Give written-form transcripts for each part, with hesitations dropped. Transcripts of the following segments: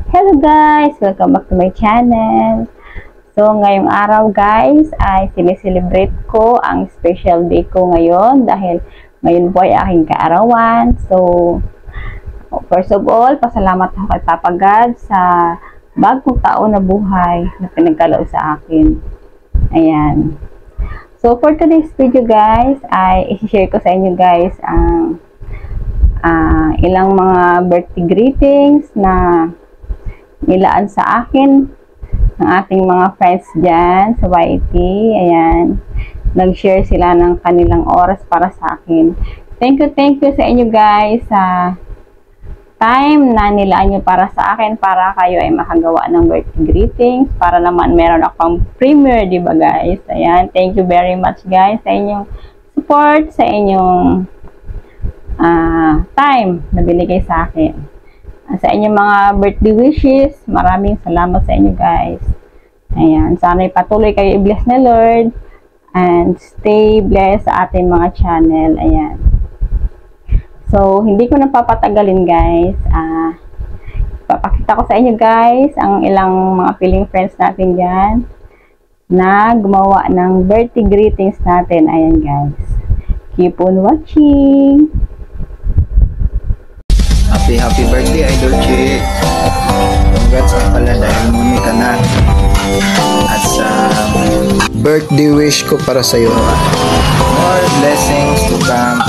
Hello guys! Welcome back to my channel. So, ngayong araw guys ay sineselebrate ko ang special day ko ngayon dahil ngayon po ay aking kaarawan. So, first of all, pasalamat ako kay Papa God sa bagong taon na buhay na pinagkaloob sa akin. Ayan. So, for today's video guys ay i-share ko sa inyo guys ang ilang mga birthday greetings na nilaan sa akin ng ating mga friends dyan sa YT. Ayan. Nag-share sila ng kanilang oras para sa akin. Thank you sa inyo guys sa time na nilaan nyo para sa akin para kayo ay makagawa ng birthday greetings. Para naman meron akong premiere, diba guys? Ayan. Thank you very much guys sa inyong support, sa inyong time na binigay sa akin. Sa inyong mga birthday wishes, maraming salamat sa inyo guys. Ayan, sana'y patuloy kayo i-bless na Lord and stay blessed sa ating mga channel. Ayan. So, hindi ko na papatagalin guys. Papakita ko sa inyo guys ang ilang mga feeling friends natin dyan na gumawa ng birthday greetings natin. Ayan guys. Keep on watching! Happy birthday, Idol Chi. Congrats ang pala dahil muni ka na. At sa birthday wish ko para sa iyo, more blessings to come.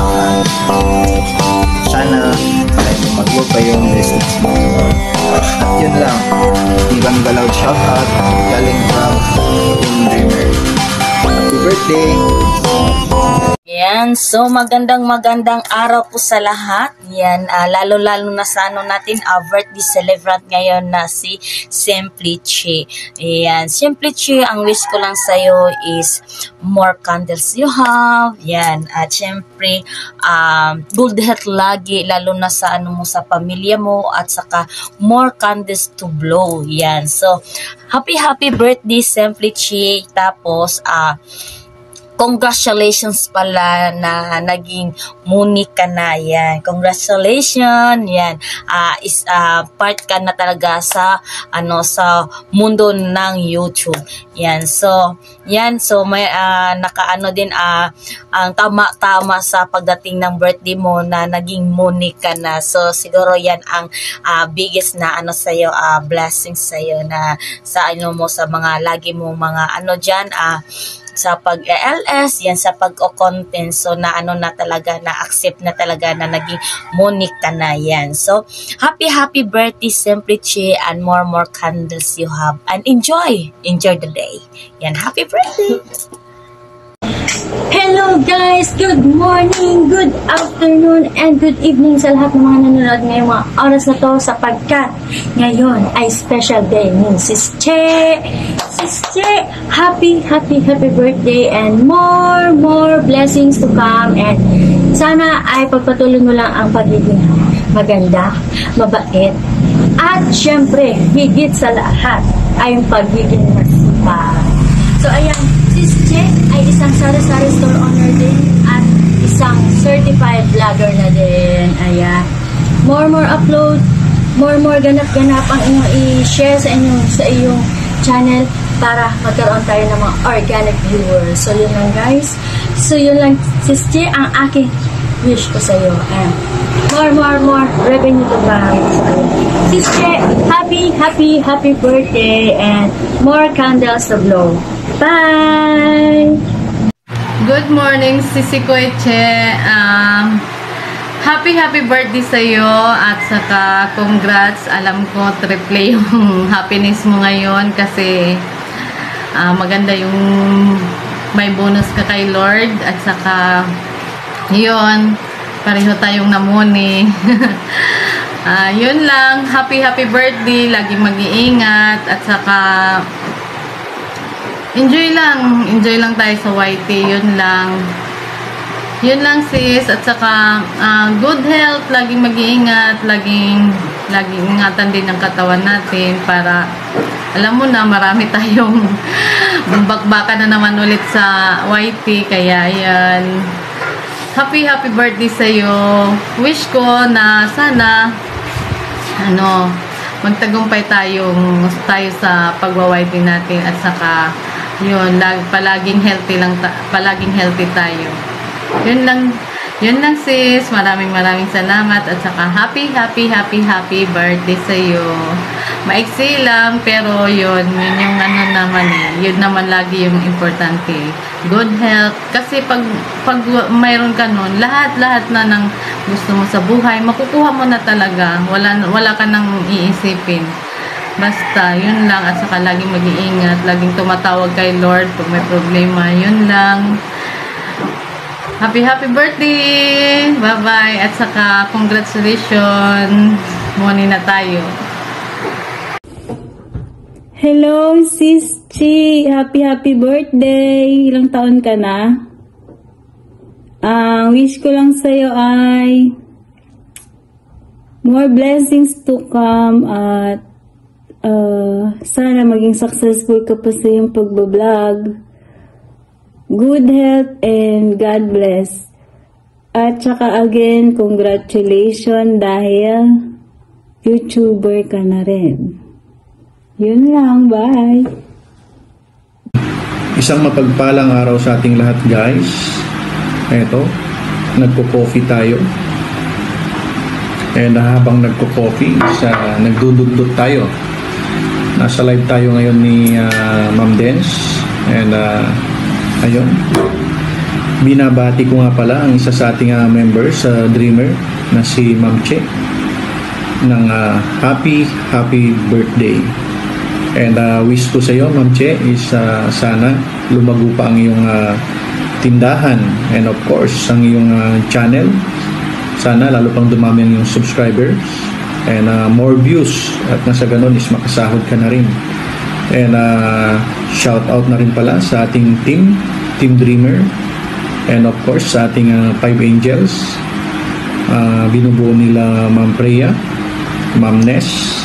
Sana ay mag-work pa yung blessings mo. At yun lang, Ivan Galaw shoutout galing from Team Dreamer. Happy birthday! Yan, so magandang araw po sa lahat. Yan, lalo-lalo na sa natin, birthday celebrant ngayon na si Simply Chi. Yan, Simply Chi, ang wish ko lang sa'yo is more candles you have. Yan, at syempre, good health lagi, lalo na sa mo sa pamilya mo, at saka more candles to blow. Yan, so happy birthday Simply Chi. Tapos, congratulations pala na naging muni ka na. Yan. Congratulations. Yan. Part ka na talaga sa sa mundo ng YouTube. Yan. So, may nakaano din ang tama sa pagdating ng birthday mo na naging muni ka na. So, siguro yan ang biggest na sa iyo, blessings sa iyo na sa mo sa mga lagi mo mga diyan sa pag-LS, yan sa pag-o-content. So, na talaga, na-accept na talaga na naging monic ka na yan. So, happy birthday, Simply Chi, and more candles you have. And enjoy the day. Yan, happy birthday! Hello guys! Good morning, good afternoon, and good evening sa lahat ng mga nanonood ngayong mga oras na to sapagkat ngayon ay special day ni Sis Che. Sis Che, happy birthday and more blessings to come, and sana ay pagpatuloy mo lang ang pagiging maganda, mabait, at syempre, higit sa lahat ay yung pagiging masipag. So ayan, Sis Che ay isang sari-sari store owner din at isang certified vlogger na din. Ayan. More upload, more ganap-ganap ang inyong i-share sa iyong channel para magkaroon tayo ng mga organic viewers. So yun lang guys. So yun lang, Sis Che, ang aking wish ko sa iyo. And more revenue to buy. Sis Che, happy birthday and more candles to blow. Bye! Good morning, Sisi Koeche. Happy birthday sa iyo at saka congrats. Alam ko triple yung happiness mo ngayon kasi maganda yung may bonus ka kay Lord at saka yun, pareho tayong namuni. Yun lang, happy birthday, laging mag-iingat at saka enjoy lang tayo sa YT. Yun lang sis, at saka good health, laging mag-iingat, laging ingatan din ang katawan natin para alam mo na marami tayong bakbakan na naman ulit sa YT. Kaya yan, happy birthday sa iyo. Wish ko na sana magtagumpay tayo sa pagwa-YT natin, at saka yun, palaging healthy tayo. Yun lang sis, maraming salamat, at saka happy birthday sa iyo. Maiksi lang, pero yun yung ano naman yun naman lagi yung importante. Good health, kasi pag mayroon ka nun, lahat na ng gusto mo sa buhay, makukuha mo na talaga. Wala ka nang iisipin. Basta, yun lang, at saka laging mag-iingat, laging tumatawag kay Lord pag may problema, yun lang. Happy birthday! Bye-bye! At saka, congratulations! Muni na tayo. Hello, Sis Chi! Happy birthday! Ilang taon ka na? Ang wish ko lang sa'yo ay more blessings to come, at sana maging successful ka pa sa iyong pagbablog. Good health and God bless. At saka again, congratulations dahil YouTuber ka na rin. Yun lang, bye! Isang mapagpalang araw sa ating lahat, guys. Eto, nagko-coffee tayo. And habang nagko-coffee, nagdududot tayo. Nasa live tayo ngayon ni Ma'am Dens. And ayun, binabati ko nga pala ang isa sa ating members, Dreamer, na si Ma'am Che, ng happy birthday. And wish ko sa iyo, Ma'am Che, is sana lumago pa ang iyong tindahan, and of course ang iyong channel. Sana lalo pang dumami ang iyong subscribers and more views, at nasa ganun is makasahod ka na rin. And shout out na rin pala sa ating Team Dreamer, and of course sa ating 5 Angels. Binubuo nila Ma'am Freya, Ma'am Ness,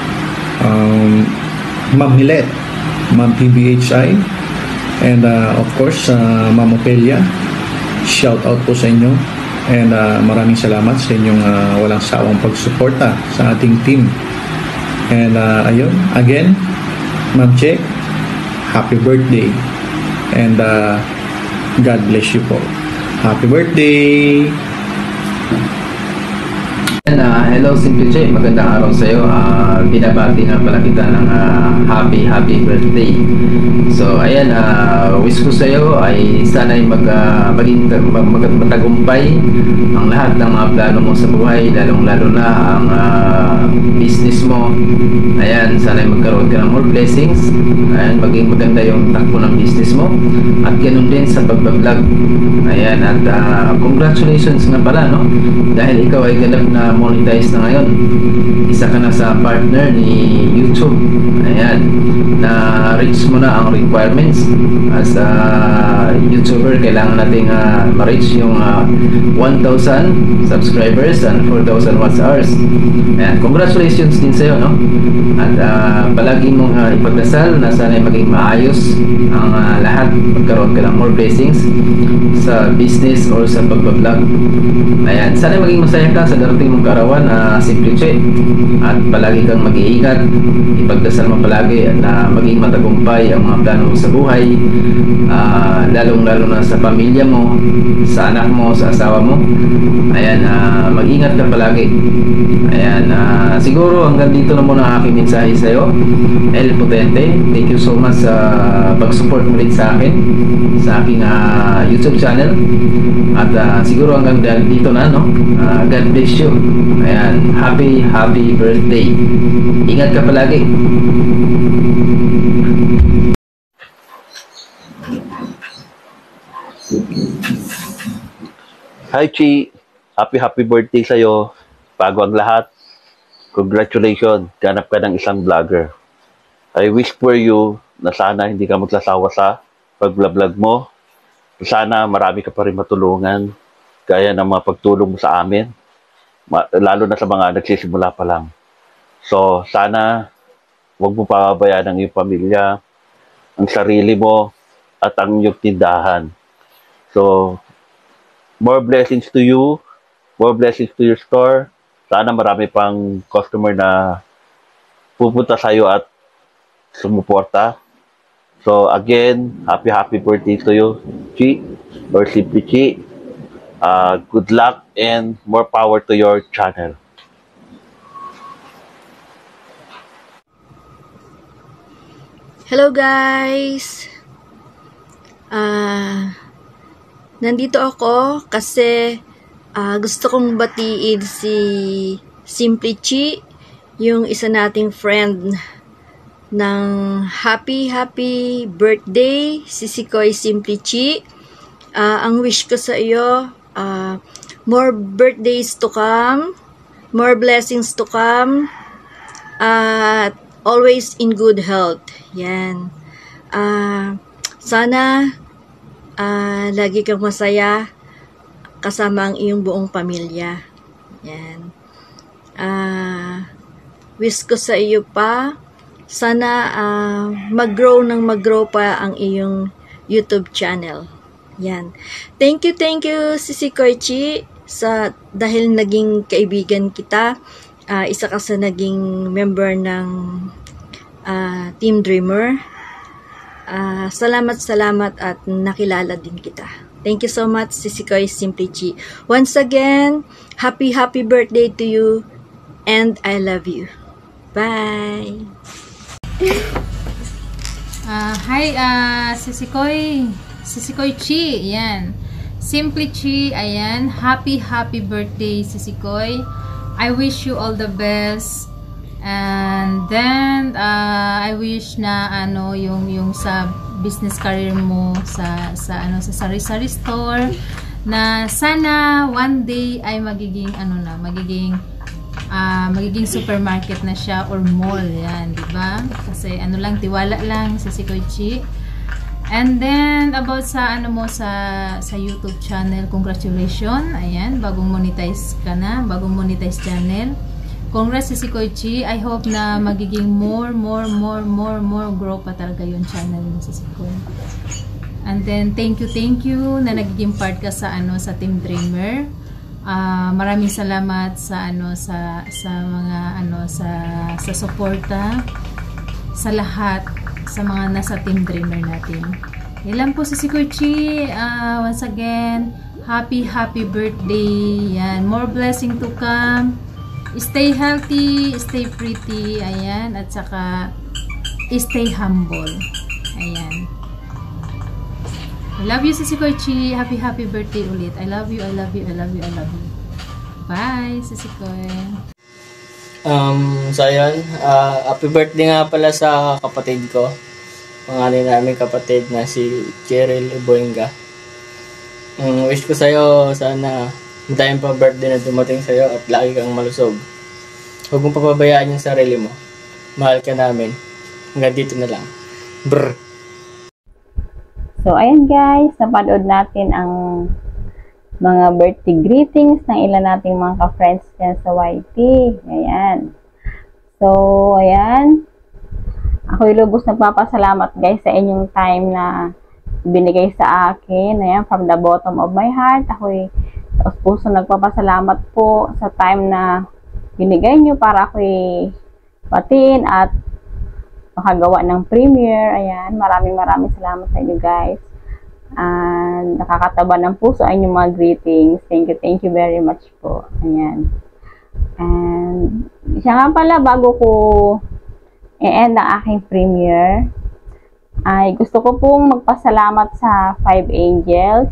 Ma'am Milet, Ma'am PBHI, and of course Ma'am Opelia. Shout out po sa inyo, and maraming salamat sa inyong walang sawang pagsuporta sa ating team. And ayun, again, Ma'am Che, happy birthday, and God bless you po. Happy birthday! Hello, Simple Che. Magandang araw sa iyo. Binabati nga pala kita ng happy birthday. So, ayan, wish ko sa iyo ay sana'y maging matagumpay ang lahat ng mga plano mo sa buhay, lalong-lalo na ang business mo. Ayan, sana'y magkaroon ka ng more blessings. Ayan, maging maganda yung takbo ng business mo. At ganun din sa pagbablog. Ayan, at congratulations nga pala, no? Dahil ikaw ay ganap na monetize na ngayon. Isa ka na sa partner ni YouTube. Ayan, na reach mo na ang requirements as a YouTuber. Kailangan nating ma-reach yung 1,000 subscribers and 4,000 watch hours. Ayan, congratulations din sa'yo, no? At palagi mong ipagdasal na sana'y maging maayos ang lahat, magkaroon ka ng more blessings sa business or sa pagbablog. Ayan, sana'y maging masaya ka sa darating mong kaarawan, Simple Che. At palagi kang mag-iingat, ipagdasal mo palagi na maging matagumpay ang mga plano mo sa buhay, lalong-lalo na sa pamilya mo, sa anak mo, sa asawa mo. Ayan, mag-ingat ka palagi. Ayan, siguro hanggang dito na muna ang aking mensahe sa iyo, El Potente. Thank you so much sa pag-support mo rin sa akin sa aking YouTube channel. At siguro hanggang dito na, no? God bless you. Ayan, happy birthday. Ingat ka palagi. Hi Chi, happy birthday sa'yo. Bago ang lahat, congratulations, ganap ka ng isang vlogger. I wish for you na sana hindi ka magsasawa sa pag-vlog mo. Sana marami ka pa rin matulungan, gaya ng mga pagtulong mo sa amin, lalo na sa mga nagsisimula pa lang. So sana huwag mo pababayaan ang iyong pamilya, ang sarili mo, at ang iyong tindahan. So more blessings to you, more blessings to your store. Sana marami pang customer na pupunta sa'yo at sumuporta. So again, happy birthday to you, Chi, or Simply Chi. Good luck and more power to your channel. Hello guys! Nandito ako kasi gusto kong batiin si Simply Chi, yung isa nating friend ng happy birthday, Sisikoy Simply Chi. Ang wish ko sa iyo, more birthdays to come, more blessings to come, at always in good health. Yan. Sana lagi kang masaya kasama ang iyong buong pamilya. Yan. Wish ko sa iyo pa, sana mag-grow pa ang iyong YouTube channel. Yan. Thank you, Sisikoy Chi, dahil naging kaibigan kita. Isa ka sa naging member ng Team Dreamer. Salamat at nakilala din kita. Thank you so much, Sisikoy Simply Chi. Once again, happy birthday to you, and I love you. Bye! Hi, Sisikoy Chi, ayan. Simply Chi, ayan. Happy birthday, Sisikoy. I wish you all the best. And then I wish na yung sa business career mo sa sari-sari store, na sana one day ay magiging magiging supermarket na siya or mall, yan, di ba? Kasi tiwala lang si Sisikoy Chi. And then about sa sa YouTube channel, congratulations. Ayan, bagong monetize channel. Congrats, Sisikoy Chi. I hope na magiging more grow pa talaga yung channel ni Sisikoy. And then thank you na nagiging part ka sa Team Dreamer. Maraming salamat sa mga sa suporta sa lahat sa mga nasa Team Dreamer natin. Ilan po, Sisikoy Chi. Once again, happy birthday. Yan, more blessing to come. Stay healthy, stay pretty, ayan, at saka stay humble. Ayan. I love you, Sisikoy Chi. Happy birthday ulit. I love you. Bye, Sisikoy. So ayun, happy birthday nga pala sa kapatid ko. Pangalan namin kapatid na si Cheryl Iboinga. Wish ko sa'yo, sana hintayin pa birthday na dumating sa'yo at lagi kang malusog. Huwag mong papabayaan yung sarili mo. Mahal ka namin. Hanggang dito na lang. Brr. So, ayan guys, napanood natin ang mga birthday greetings ng ilan nating mga ka-friends dyan sa YT. Ayan. So, ayan. Ako'y lubos nagpapasalamat guys sa inyong time na binigay sa akin. Ayan, from the bottom of my heart. Ako'y taos puso nagpapasalamat po sa time na binigay nyo para ako'y patiin at makagawa ng premiere. Ayan, maraming salamat sa inyo guys. And nakakataba ng puso ay inyong mga greetings. Thank you very much po. Ayan. And siya nga pala, bago ko i-end ang aking premiere, ay gusto ko pong magpasalamat sa 5 Angels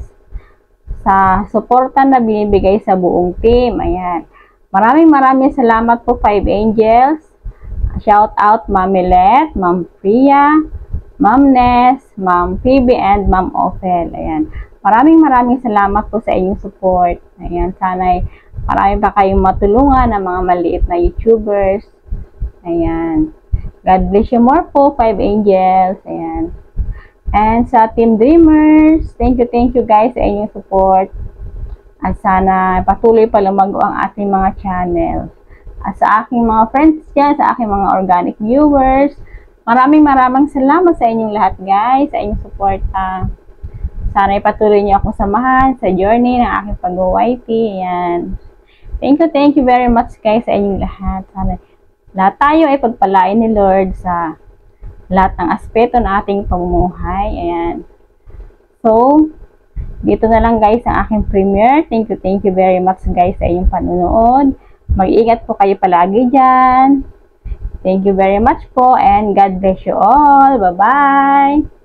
sa suporta na binibigay sa buong team. Ayan. Maraming salamat po 5 Angels. Shout out Ma'am Milet, Ma'am Priya, Ma'am Ness, Ma'am Phoebe, and Ma'am Ophel. Ayan. Maraming salamat po sa inyong support. Ayan. Sana'y marami pa kayong matulungan ng mga maliit na YouTubers. Ayan. God bless you more po, 5 Angels. Ayan. And sa Team Dreamers, thank you guys sa inyong support. At sana patuloy pa lumago ang ating mga channel. At sa aking mga friends dyan, sa aking mga organic viewers, maraming salamat sa inyong lahat guys, sa inyong support. Sana ipatuloy niyo akong samahan sa journey ng aking pag-YT. Ayan. Thank you very much guys sa inyong lahat. Sana lahat tayo ay pagpalain ni Lord sa lahat ng aspeto ng ating pamumuhay. Ayan. So, dito na lang guys ang aking premiere. Thank you very much guys sa inyong panunood. Mag-ingat po kayo palagi dyan. Thank you very much po and God bless you all. Bye-bye!